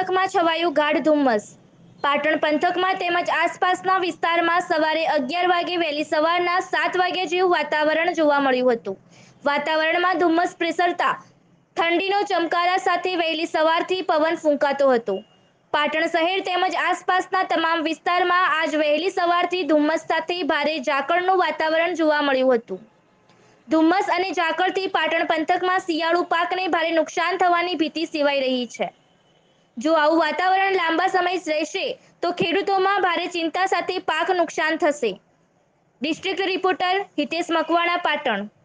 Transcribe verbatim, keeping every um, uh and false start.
પંથકમાં છવાયું ગાઢ ધુમ્મસ. પાટણ પંથકમાં તેમજ આસપાસના વિસ્તારમાં સવારે અગિયાર વાગે વહેલી સવારના સાત વાગ્યા જેવું વાતાવરણ જોવા મળ્યું હતું. વાતાવરણમાં ધુમ્મસ પ્રસરતા ઠંડીનો ચમકારા સાથે વહેલી સવારથી પવન ફૂંકાતો હતો. પાટણ શહેર તેમજ આસપાસના તમામ વિસ્તારમાં આજ વહેલી સવારથી ધુમ્મસ સાથે ભારે ઝાકળનું વાતાવરણ જોવા મળ્યું હતું. ધુમ્મસ અને ઝાકળથી પાટણ પંથકમાં શિયાળુ પાકને ભારે નુકસાન થવાની ભીતિ સેવાઈ રહી છે. જો આવું વાતાવરણ લાંબા સમય રહેશે તો ખેડૂતોમાં ભારે ચિંતા સાથે પાક નુકસાન થશે. District reporter Hitesh Makwana, Patan.